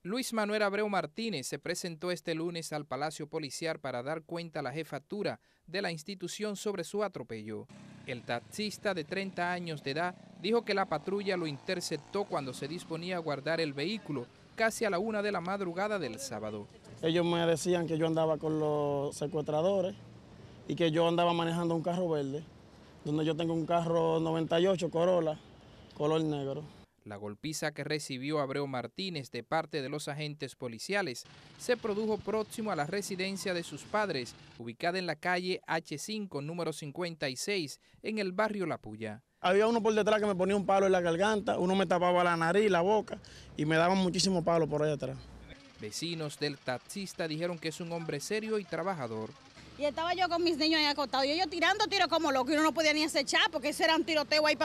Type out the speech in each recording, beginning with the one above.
Luis Manuel Abreu Martínez se presentó este lunes al Palacio Policial para dar cuenta a la jefatura de la institución sobre su atropello. El taxista de 30 años de edad dijo que la patrulla lo interceptó cuando se disponía a guardar el vehículo casi a la 1 de la madrugada del sábado. Ellos me decían que yo andaba con los secuestradores y que yo andaba manejando un carro verde, donde yo tengo un carro 98 Corolla, color negro. La golpiza que recibió Abreu Martínez de parte de los agentes policiales se produjo próximo a la residencia de sus padres, ubicada en la calle H5, número 56, en el barrio La Puya. Había uno por detrás que me ponía un palo en la garganta, uno me tapaba la nariz, la boca y me daban muchísimos palos por ahí atrás. Vecinos del taxista dijeron que es un hombre serio y trabajador. Y estaba yo con mis niños ahí acostados y ellos tirando tiros como locos y uno no podía ni acechar porque ese era un tiroteo ahí,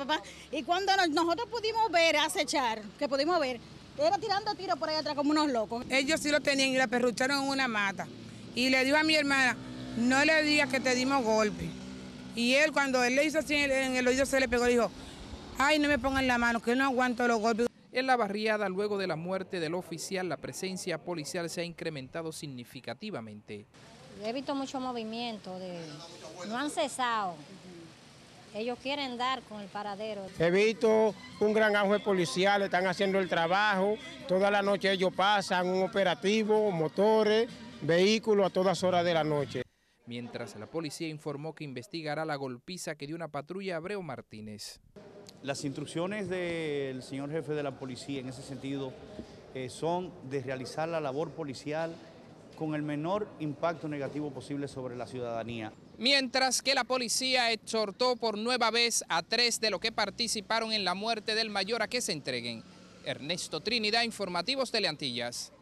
Y cuando nosotros pudimos ver, acechar, que pudimos ver, era tirando tiros por ahí atrás como unos locos. Ellos sí lo tenían y la perrucharon en una mata. Y le dijo a mi hermana, no le digas que te dimos golpe. Y él, cuando él le hizo así en el oído, se le pegó y dijo, ay, no me pongan la mano, que no aguanto los golpes. En la barriada, luego de la muerte del oficial, la presencia policial se ha incrementado significativamente. He visto mucho movimiento, no han cesado. Ellos quieren dar con el paradero. He visto un gran auge policial, están haciendo el trabajo. Toda la noche ellos pasan un operativo, motores, vehículos a todas horas de la noche. Mientras la policía informó que investigará la golpiza que dio una patrulla a Abreu Martínez. Las instrucciones del señor jefe de la policía en ese sentido son de realizar la labor policial con el menor impacto negativo posible sobre la ciudadanía. Mientras que la policía exhortó por nueva vez a 3 de los que participaron en la muerte del mayor a que se entreguen. Ernesto Trinidad, Informativos Teleantillas.